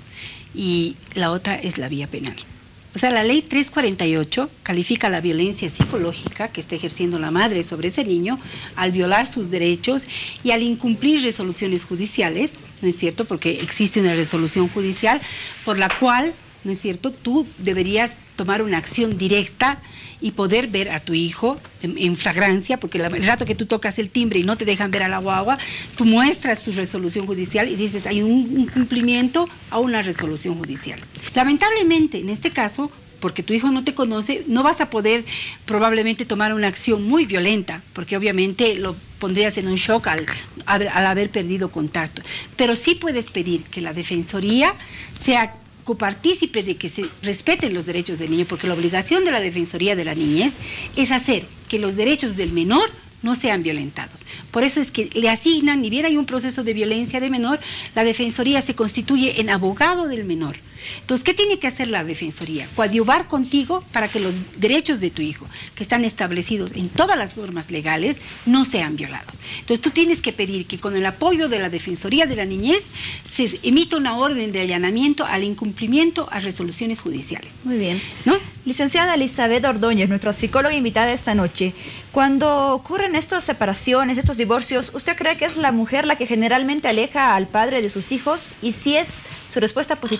y la otra es la vía penal. O sea, la ley 348 califica la violencia psicológica que está ejerciendo la madre sobre ese niño al violar sus derechos y al incumplir resoluciones judiciales, ¿no es cierto? Porque existe una resolución judicial por la cual, ¿no es cierto?, tú deberías tomar una acción directa y poder ver a tu hijo en flagrancia, porque el rato que tú tocas el timbre y no te dejan ver a la guagua, tú muestras tu resolución judicial y dices, hay un cumplimiento a una resolución judicial. Lamentablemente, en este caso, porque tu hijo no te conoce, no vas a poder probablemente tomar una acción muy violenta, porque obviamente lo pondrías en un shock al haber perdido contacto. Pero sí puedes pedir que la Defensoría sea copartícipe de que se respeten los derechos del niño, porque la obligación de la Defensoría de la Niñez es hacer que los derechos del menor no sean violentados. Por eso es que le asignan, ni bien hay un proceso de violencia de menor, la Defensoría se constituye en abogado del menor. Entonces, ¿qué tiene que hacer la Defensoría? Coadyuvar contigo para que los derechos de tu hijo, que están establecidos en todas las normas legales, no sean violados. Entonces, tú tienes que pedir que con el apoyo de la Defensoría de la Niñez se emita una orden de allanamiento al incumplimiento a resoluciones judiciales. Muy bien, ¿no? Licenciada Elizabeth Ordóñez, nuestra psicóloga invitada esta noche, cuando ocurren estas separaciones, estos divorcios, ¿usted cree que es la mujer la que generalmente aleja al padre de sus hijos? Y si es su respuesta positiva, ¿por qué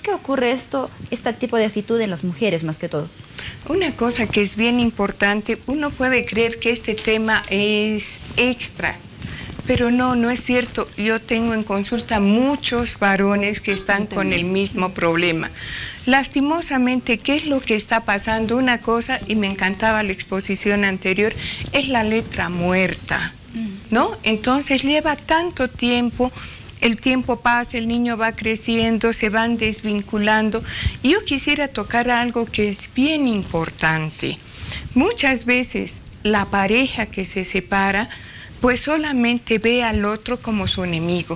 qué ocurre este tipo de actitud en las mujeres más que todo? Una cosa que es bien importante, uno puede creer que este tema es extra, pero no es cierto. Yo tengo en consulta muchos varones que están con el mismo problema. Lastimosamente, ¿qué es lo que está pasando? Una cosa, y me encantaba la exposición anterior, es la letra muerta, ¿no? Entonces lleva tanto tiempo, el tiempo pasa, el niño va creciendo, se van desvinculando. Y yo quisiera tocar algo que es bien importante. Muchas veces la pareja que se separa, pues solamente ve al otro como su enemigo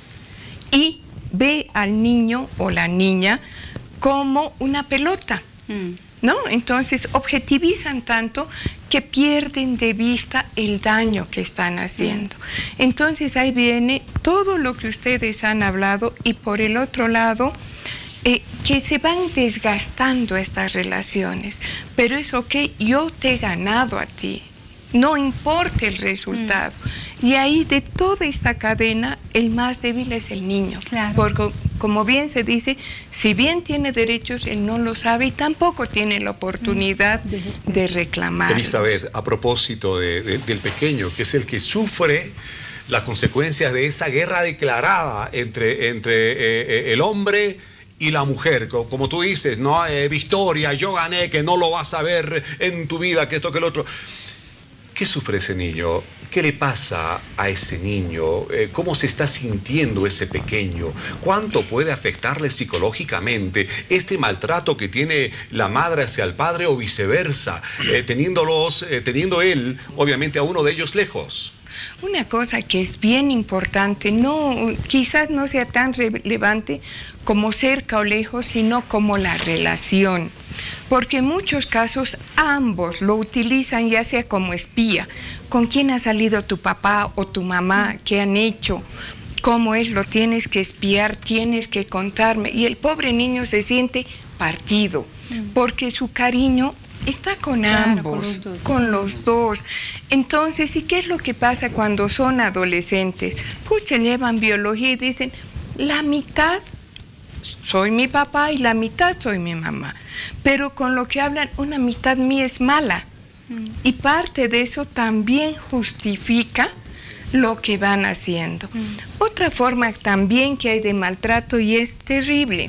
y ve al niño o la niña como una pelota, ¿no? Entonces objetivizan tanto que pierden de vista el daño que están haciendo. Entonces ahí viene todo lo que ustedes han hablado, y por el otro lado, que se van desgastando estas relaciones. Pero es ok, yo te he ganado a ti, no importa el resultado. Y ahí de toda esta cadena, el más débil es el niño. Claro. Porque, como bien se dice, si bien tiene derechos, él no lo sabe y tampoco tiene la oportunidad de reclamar. Elizabeth, a propósito del pequeño, que es el que sufre las consecuencias de esa guerra declarada entre el hombre y la mujer, como tú dices, ¿no? Victoria, yo gané, que no lo vas a ver en tu vida, que esto, que el otro. ¿Qué sufre ese niño? ¿Qué le pasa a ese niño? ¿Cómo se está sintiendo ese pequeño? ¿Cuánto puede afectarle psicológicamente este maltrato que tiene la madre hacia el padre o viceversa, teniendo él, obviamente, a uno de ellos lejos? Una cosa que es bien importante, quizás no sea tan relevante como cerca o lejos, sino como la relación. Porque en muchos casos ambos lo utilizan ya sea como espía. ¿Con quién ha salido tu papá o tu mamá? ¿Qué han hecho? ¿Cómo es? Lo tienes que espiar, tienes que contarme. Y el pobre niño se siente partido, porque su cariño está con ambos, con los dos. Entonces, ¿y qué es lo que pasa cuando son adolescentes? Llevan biología y dicen, la mitad soy mi papá y la mitad soy mi mamá. Pero con lo que hablan, una mitad mía es mala. Y parte de eso también justifica lo que van haciendo. Otra forma también que hay de maltrato, y es terrible,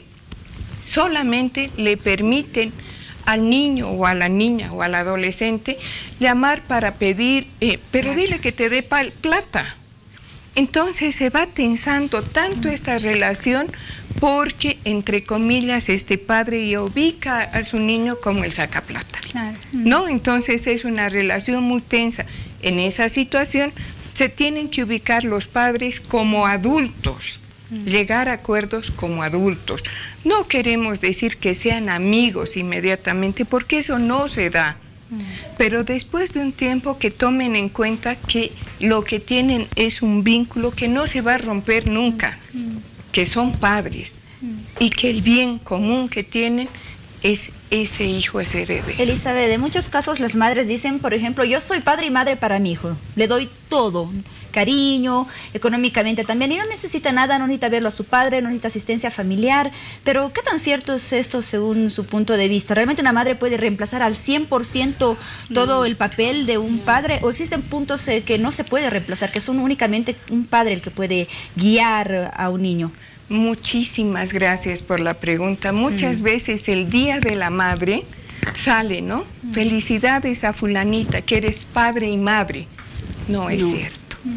solamente le permiten al niño o a la niña o al adolescente llamar para pedir, pero dile que te dé plata. Entonces se va tensando tanto esta relación porque, entre comillas, este padre ya ubica a su niño como el sacaplata. Claro. ¿No? Entonces es una relación muy tensa. En esa situación se tienen que ubicar los padres como adultos, llegar a acuerdos como adultos. No queremos decir que sean amigos inmediatamente, porque eso no se da. Pero después de un tiempo que tomen en cuenta que lo que tienen es un vínculo que no se va a romper nunca, que son padres, y que el bien común que tienen es ese hijo, ese heredero. Elizabeth, en muchos casos las madres dicen, por ejemplo, yo soy padre y madre para mi hijo, le doy todo, cariño, económicamente también, y no necesita nada, no necesita verlo a su padre, no necesita asistencia familiar. Pero ¿qué tan cierto es esto según su punto de vista? ¿Realmente una madre puede reemplazar al 100% todo el papel de un padre? ¿O existen puntos que no se puede reemplazar, que son únicamente un padre el que puede guiar a un niño? Muchísimas gracias por la pregunta. Muchas veces el Día de la Madre sale, ¿no? Felicidades a fulanita, que eres padre y madre. No es cierto.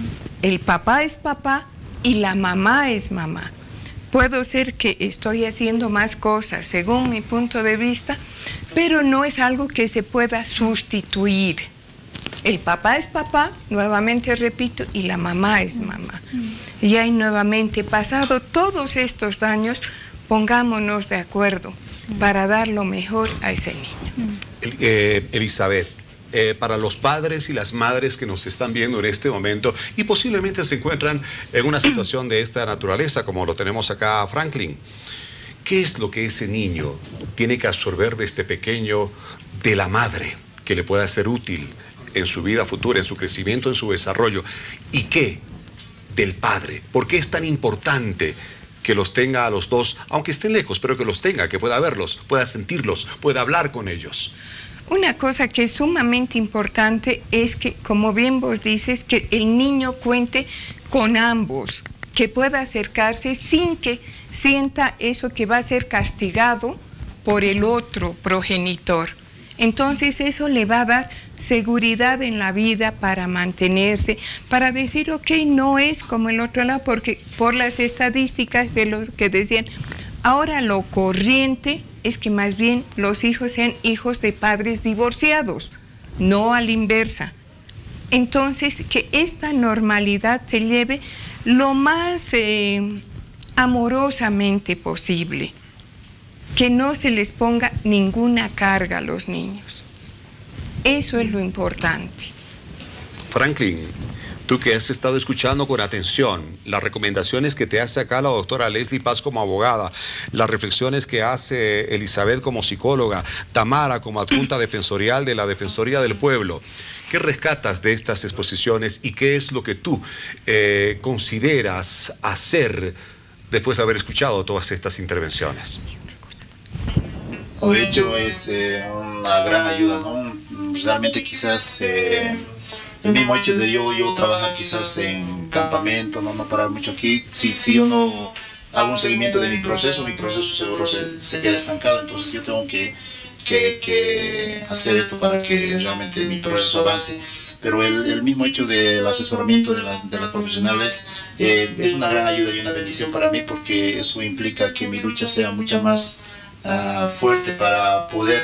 El papá es papá y la mamá es mamá. Puedo ser que estoy haciendo más cosas según mi punto de vista, pero no es algo que se pueda sustituir. El papá es papá, nuevamente repito, y la mamá es mamá. Y ahí nuevamente, pasado todos estos años, pongámonos de acuerdo para dar lo mejor a ese niño. Elizabeth, para los padres y las madres que nos están viendo en este momento y posiblemente se encuentran en una situación de esta naturaleza, como lo tenemos acá a Franklin, ¿qué es lo que ese niño tiene que absorber de este pequeño de la madre que le pueda ser útil en su vida futura, en su crecimiento, en su desarrollo? ¿Y qué del padre? ¿Por qué es tan importante que los tenga a los dos, aunque estén lejos, pero que los tenga, que pueda verlos, pueda sentirlos, pueda hablar con ellos. Una cosa que es sumamente importante es que, como bien vos dices, que el niño cuente con ambos, que pueda acercarse sin que sienta eso que va a ser castigado por el otro progenitor. Entonces eso le va a dar seguridad en la vida para mantenerse, para decir, ok, no es como el otro lado, porque por las estadísticas de los que decían, ahora lo corriente es que más bien los hijos sean hijos de padres divorciados, no a la inversa. Entonces, que esta normalidad se lleve lo más amorosamente posible, que no se les ponga ninguna carga a los niños. Eso es lo importante. Franklin, tú que has estado escuchando con atención las recomendaciones que te hace acá la doctora Leslie Paz como abogada, las reflexiones que hace Elizabeth como psicóloga, Tamara como adjunta defensorial de la Defensoría del Pueblo, ¿qué rescatas de estas exposiciones y qué es lo que tú consideras hacer después de haber escuchado todas estas intervenciones? De hecho, es una gran ayuda, ¿no? Realmente quizás el mismo hecho de yo trabajar quizás en campamento, no parar mucho aquí, si yo no hago un seguimiento de mi proceso seguro se queda estancado, entonces yo tengo que hacer esto para que realmente mi proceso avance. Pero el mismo hecho del asesoramiento de las profesionales es una gran ayuda y una bendición para mí, porque eso implica que mi lucha sea mucho más fuerte para poder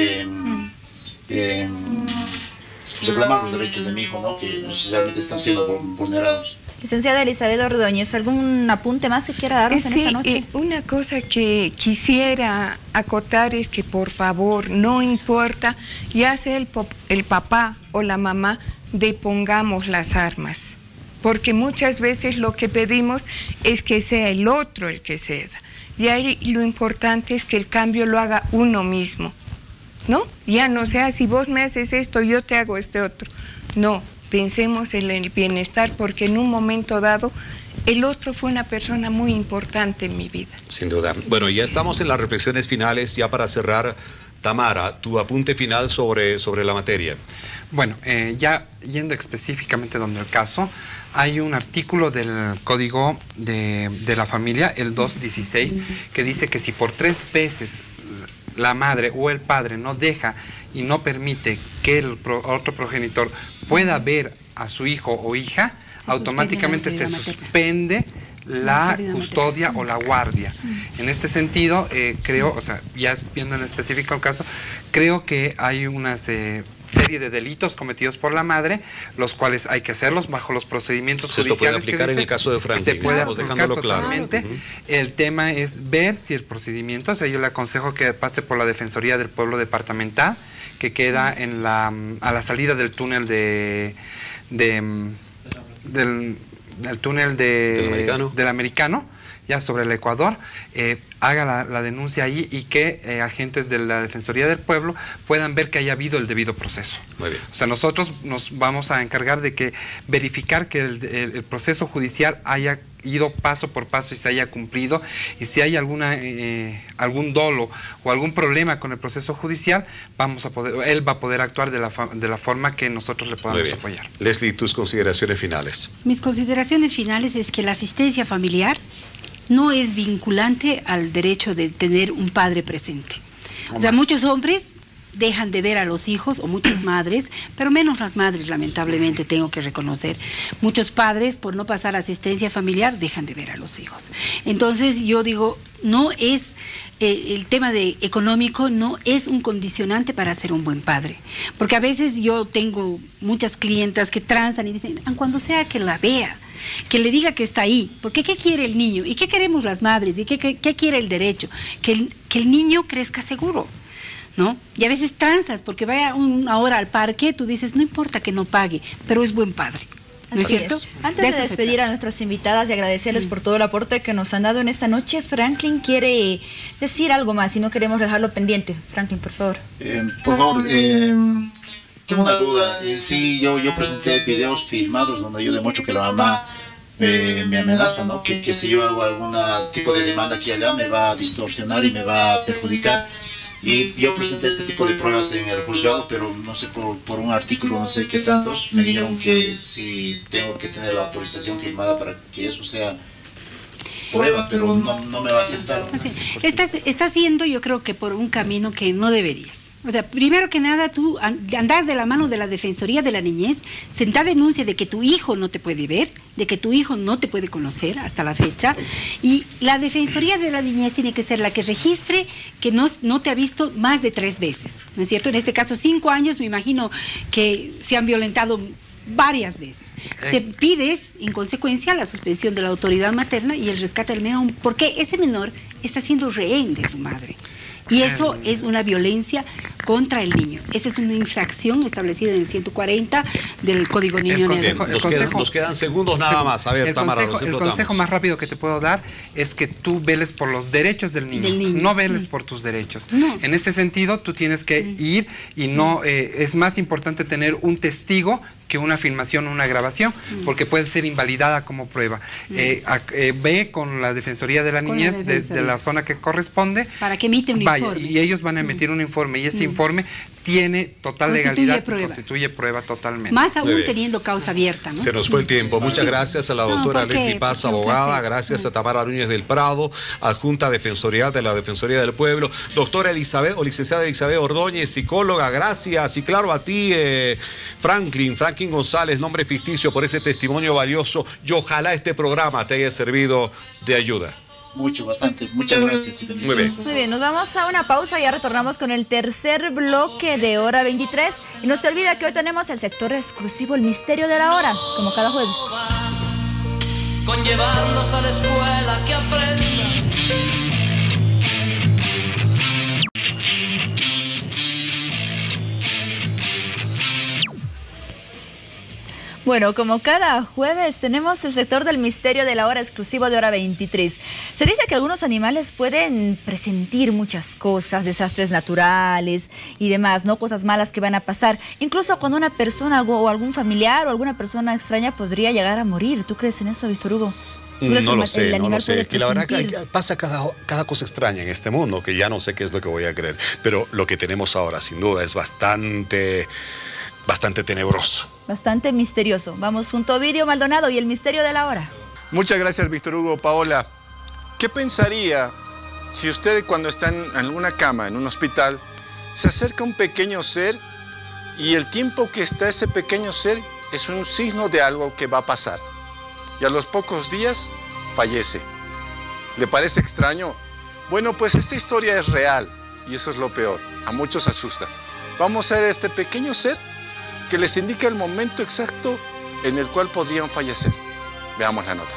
reclamar los derechos de mi hijo, ¿no? Que realmente están siendo vulnerados. Licenciada Elizabeth Ordóñez, ¿algún apunte más que quiera darnos en esta noche? Una cosa que quisiera acotar es que, por favor, no importa, ya sea el papá o la mamá, depongamos las armas. Porque muchas veces lo que pedimos es que sea el otro el que ceda. Y ahí lo importante es que el cambio lo haga uno mismo, ¿no? Ya no sea, si vos me haces esto, yo te hago este otro. No, pensemos en el bienestar, porque en un momento dado el otro fue una persona muy importante en mi vida. Sin duda. Bueno, ya estamos en las reflexiones finales, ya para cerrar. Tamara, tu apunte final sobre la materia. Bueno, ya yendo específicamente donde el caso, hay un artículo del Código de la Familia, el 216, que dice que si por 3 veces la madre o el padre no deja y no permite que el otro progenitor pueda ver a su hijo o hija, automáticamente se suspende la custodia o la guardia. En este sentido, creo, o sea, ya viendo en específico el caso, creo que hay una serie de delitos cometidos por la madre, los cuales hay que hacerlos bajo los procedimientos judiciales. Esto puede aplicar en el caso de Franklin, se puede estamos aplicar dejándolo totalmente. Claro. El tema es ver si el procedimiento, o sea, yo le aconsejo que pase por la Defensoría del Pueblo Departamental, que queda en a la salida del túnel del túnel del Americano, ya sobre el Ecuador, haga la denuncia ahí y que agentes de la Defensoría del Pueblo puedan ver que haya habido el debido proceso. Muy bien. O sea, nosotros nos vamos a encargar de verificar que el proceso judicial haya ido paso por paso y se haya cumplido, y si hay algún dolo o algún problema con el proceso judicial, él va a poder actuar de la forma que nosotros le podamos apoyar. Leslie, tus consideraciones finales. Mis consideraciones finales es que la asistencia familiar no es vinculante al derecho de tener un padre presente. O sea, muchos hombres dejan de ver a los hijos, o muchas madres, pero menos las madres, lamentablemente, tengo que reconocer. Muchos padres, por no pasar asistencia familiar, dejan de ver a los hijos. Entonces, yo digo, no es el tema económico no es un condicionante para ser un buen padre. Porque a veces yo tengo muchas clientas que transan y dicen, cuando sea que la vea, que le diga que está ahí, porque ¿qué quiere el niño? ¿Y qué queremos las madres? ¿Y qué quiere el derecho? Que el niño crezca seguro, ¿no? Y a veces transas, porque vaya una hora al parque, tú dices, no importa que no pague, pero es buen padre. ¿No es cierto? Antes de despedir a nuestras invitadas y agradecerles por todo el aporte que nos han dado en esta noche, Franklin quiere decir algo más y no queremos dejarlo pendiente. Franklin, por favor. Por favor, tengo una duda. Sí, yo presenté videos filmados donde yo demuestro que la mamá me amenaza, ¿no? Que si yo hago algún tipo de demanda aquí y allá me va a distorsionar y me va a perjudicar. Y yo presenté este tipo de pruebas en el juzgado, pero no sé, por un artículo, no sé qué tantos, me dijeron que sí tengo que tener la autorización firmada para que eso sea prueba, pero no me va a aceptar. Estás yendo, yo creo que por un camino que no deberías. O sea, primero que nada, tú andar de la mano de la Defensoría de la Niñez, sentar denuncia de que tu hijo no te puede ver, de que tu hijo no te puede conocer hasta la fecha, y la Defensoría de la Niñez tiene que ser la que registre que no te ha visto más de 3 veces, ¿no es cierto? En este caso 5 años, me imagino que se han violentado varias veces. Te pides, en consecuencia, la suspensión de la autoridad materna y el rescate del menor, porque ese menor está siendo rehén de su madre. Y eso es una violencia contra el niño. Esa es una infracción establecida en el 140 del Código Niño. Nos quedan segundos nada más. A ver, Tamara, el consejo más rápido que te puedo dar es que tú veles por los derechos del niño. No veles por tus derechos. No. En ese sentido, tú tienes que ir y no... es más importante tener un testigo que una filmación o una grabación, porque puede ser invalidada como prueba. Ve con la Defensoría de la Niñez de la zona que corresponde. Para que emite un informe. Y ellos van a emitir un informe, y ese informe tiene total legalidad y constituye prueba totalmente. Más aún teniendo causa abierta, ¿no? Se nos fue el tiempo. Muchas gracias a la doctora Leslie Paz, abogada. Gracias a Tamara Núñez del Prado, adjunta defensoría de la Defensoría del Pueblo. Doctora Elizabeth, o licenciada Elizabeth Ordóñez, psicóloga. Gracias. Y claro, a ti, Franklin González, nombre ficticio, por ese testimonio valioso. Y ojalá este programa te haya servido de ayuda. Bastante. Muchas gracias. Muy bien. Muy bien, nos vamos a una pausa y ya retornamos con el tercer bloque de Hora 23. Y no se olvida que hoy tenemos el sector exclusivo, el misterio de la hora, como cada jueves. Con llevarlos a la escuela que aprendan. Bueno, como cada jueves tenemos el sector del misterio de la hora exclusivo de Hora 23. Se dice que algunos animales pueden presentir muchas cosas, desastres naturales y demás, ¿no? Cosas malas que van a pasar. Incluso cuando una persona o algún familiar o alguna persona extraña podría llegar a morir. ¿Tú crees en eso, Víctor Hugo? No lo sé, que la verdad que pasa cada cosa extraña en este mundo, que ya no sé qué es lo que voy a creer. Pero lo que tenemos ahora, sin duda, es bastante tenebroso. Bastante misterioso. Vamos junto a Ovidio Maldonado y el misterio de la hora. Muchas gracias, Víctor Hugo. Paola, ¿qué pensaría si usted, cuando está en una cama, en un hospital, se acerca un pequeño ser y el tiempo que está ese pequeño ser es un signo de algo que va a pasar? Y a los pocos días fallece. ¿Le parece extraño? Bueno, pues esta historia es real y eso es lo peor. A muchos asusta. Vamos a ver este pequeño ser que les indica el momento exacto en el cual podrían fallecer. Veamos la nota.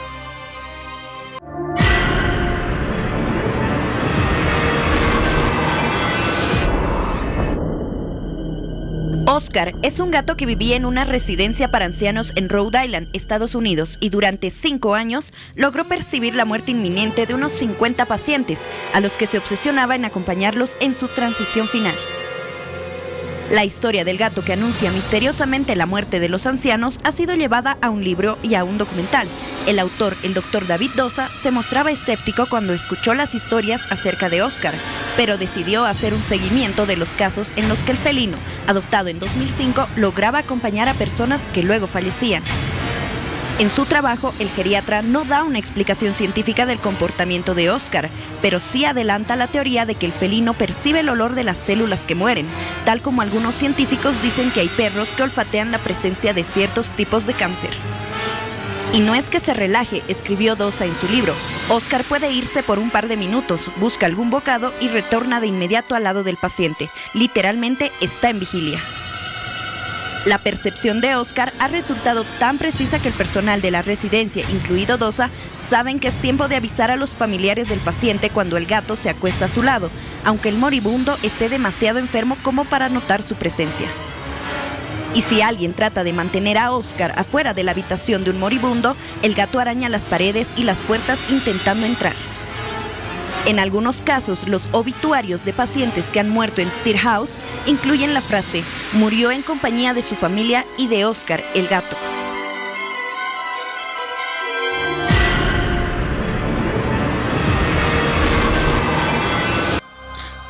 Oscar es un gato que vivía en una residencia para ancianos en Rhode Island, Estados Unidos, y durante 5 años logró percibir la muerte inminente de unos 50 pacientes, a los que se obsesionaba en acompañarlos en su transición final. La historia del gato que anuncia misteriosamente la muerte de los ancianos ha sido llevada a un libro y a un documental. El autor, el Dr. David Dosa, se mostraba escéptico cuando escuchó las historias acerca de Oscar, pero decidió hacer un seguimiento de los casos en los que el felino, adoptado en 2005, lograba acompañar a personas que luego fallecían. En su trabajo, el geriatra no da una explicación científica del comportamiento de Oscar, pero sí adelanta la teoría de que el felino percibe el olor de las células que mueren, tal como algunos científicos dicen que hay perros que olfatean la presencia de ciertos tipos de cáncer. Y no es que se relaje, escribió Dosa en su libro. Oscar puede irse por un par de minutos, busca algún bocado y retorna de inmediato al lado del paciente. Literalmente está en vigilia. La percepción de Oscar ha resultado tan precisa que el personal de la residencia, incluido Dosa, saben que es tiempo de avisar a los familiares del paciente cuando el gato se acuesta a su lado, aunque el moribundo esté demasiado enfermo como para notar su presencia. Y si alguien trata de mantener a Oscar afuera de la habitación de un moribundo, el gato araña las paredes y las puertas intentando entrar. En algunos casos, los obituarios de pacientes que han muerto en Steer House incluyen la frase: murió en compañía de su familia y de Oscar, el gato.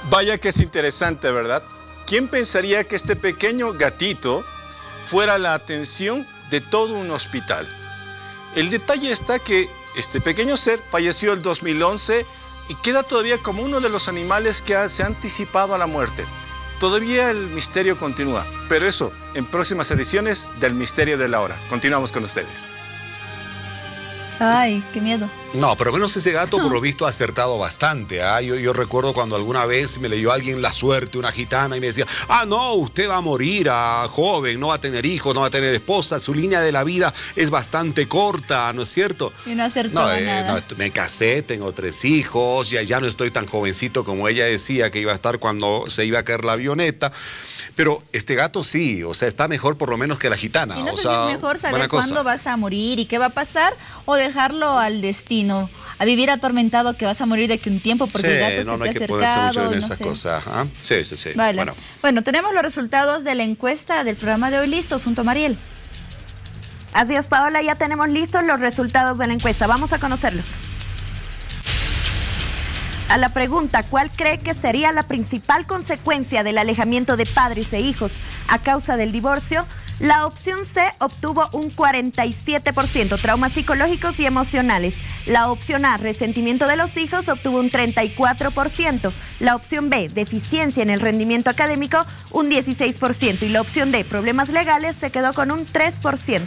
Vaya que es interesante, ¿verdad? ¿Quién pensaría que este pequeño gatito fuera la atención de todo un hospital? El detalle está que este pequeño ser falleció el 2011 y queda todavía como uno de los animales que se ha anticipado a la muerte. Todavía el misterio continúa, pero eso en próximas ediciones del Misterio de la Hora. Continuamos con ustedes. Ay, qué miedo. No, pero menos ese gato por lo visto ha acertado bastante. ¿Ah? Yo recuerdo cuando alguna vez me leyó alguien la suerte, una gitana, y me decía, no, usted va a morir joven, no va a tener hijos, no va a tener esposa, su línea de la vida es bastante corta, ¿no es cierto? Y no acertó nada. No, me casé, tengo 3 hijos, ya no estoy tan jovencito como ella decía que iba a estar cuando se iba a caer la avioneta. Pero este gato sí, o sea, está mejor por lo menos que la gitana. Y no sé si es mejor saber cuándo vas a morir y qué va a pasar, o dejarlo al destino, a vivir atormentado que vas a morir de aquí un tiempo porque el gato se te ha acercado. Mucho en esa cosa. ¿Ah? Sí. Vale. Bueno, tenemos los resultados de la encuesta del programa de hoy listos junto a Mariel. Así es, Paola, ya tenemos listos los resultados de la encuesta. Vamos a conocerlos. A la pregunta, ¿cuál cree que sería la principal consecuencia del alejamiento de padres e hijos a causa del divorcio? La opción C obtuvo un 47%, traumas psicológicos y emocionales. La opción A, resentimiento de los hijos, obtuvo un 34%. La opción B, deficiencia en el rendimiento académico, un 16%. Y la opción D, problemas legales, se quedó con un 3%.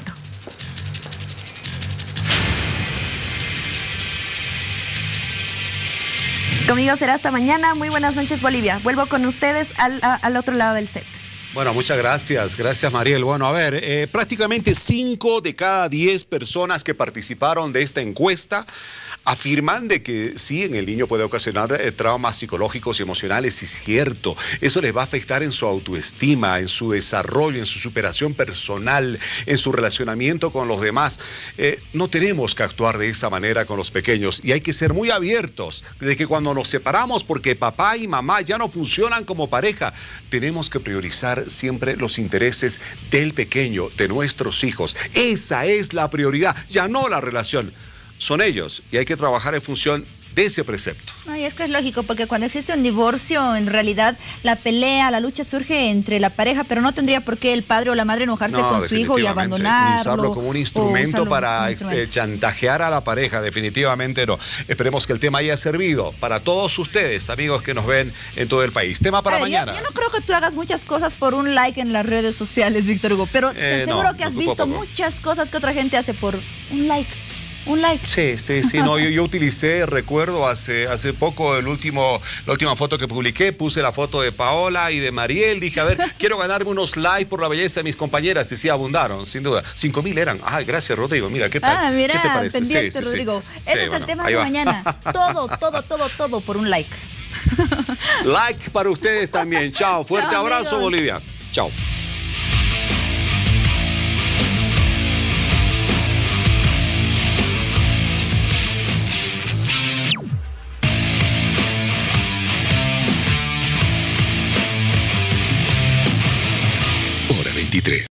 Conmigo será hasta mañana. Muy buenas noches, Bolivia. Vuelvo con ustedes al otro lado del set. Bueno, muchas gracias. Gracias, Mariel. Bueno, a ver, prácticamente 5 de cada 10 personas que participaron de esta encuesta afirman de que sí, en el niño puede ocasionar traumas psicológicos y emocionales, y es cierto. Eso les va a afectar en su autoestima, en su desarrollo, en su superación personal, en su relacionamiento con los demás. No tenemos que actuar de esa manera con los pequeños y hay que ser muy abiertos de que cuando nos separamos porque papá y mamá ya no funcionan como pareja, tenemos que priorizar siempre los intereses del pequeño, de nuestros hijos. Esa es la prioridad, ya no la relación. Son ellos y hay que trabajar en función de ese precepto. Ay, es que es lógico, porque cuando existe un divorcio, en realidad la pelea, la lucha surge entre la pareja, pero no tendría por qué el padre o la madre enojarse con su hijo y abandonarlo. Usarlo como un instrumento para chantajear a la pareja, definitivamente no. Esperemos que el tema haya servido para todos ustedes, amigos que nos ven en todo el país. Tema para mañana. Yo no creo que tú hagas muchas cosas por un like en las redes sociales, Víctor Hugo, pero te aseguro que has visto muchas cosas que otra gente hace por un like. Un like. Sí. No, yo utilicé, recuerdo hace poco la última foto que publiqué, puse la foto de Paola y de Mariel, dije, a ver, quiero ganarme unos likes por la belleza de mis compañeras, y sí abundaron, sin duda. 5,000 eran. Ay, gracias, Rodrigo. Mira, ¿qué tal? Mira, ¿qué te parece? Pendiente, Rodrigo. Ese es el tema de mañana. Todo por un like. Like para ustedes también. Chao. Fuerte abrazo, amigos. Bolivia. Chao. Hora 23.